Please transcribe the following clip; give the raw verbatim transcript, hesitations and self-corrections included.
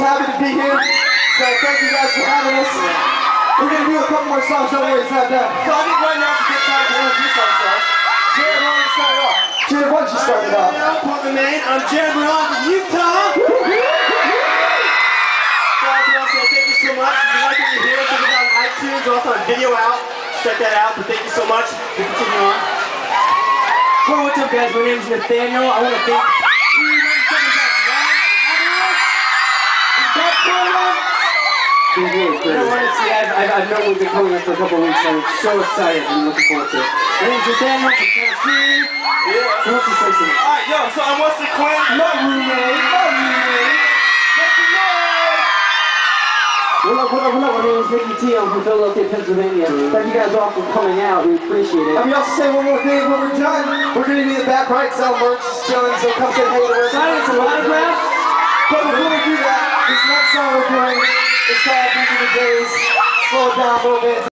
happy to be here. So thank you guys for having us. We're going to do a couple more songs, don't worry, it's not done. So I think right now is a good time to introduce ourselves. Jared, why don't you start it off? Jared, why don't you start it off? Portland, Maine. I'm Jared Brown from Utah. So I just want to say thank you so much. If you like what you hear, check us out on iTunes. We're also on video out. Check that out. But thank you so much. We continue on. Hello, what's up, guys? My name is Nathaniel. I want to thank He's really crazy. I want to see, I've, I've, I've known we've been coming up for a couple of weeks, and I'm so excited and looking forward to it. My name's Nathaniel from Tennessee. Yeah. Who wants to say something? Alright, yo, so I'm Wesley Quinn. My roommate. My roommate. Make some noise! What up, what up, what up? My name is Nicky T. I'm from Philadelphia, Pennsylvania. Thank you guys all for coming out. We appreciate it. Let me also say one more thing when we're done. We're going to be in the back right, sell merch, just chilling, so come say hey to us. Sign some autographs. But before we do that, this next song we're doing, it's called These Are the Days. Slow it down a little bit.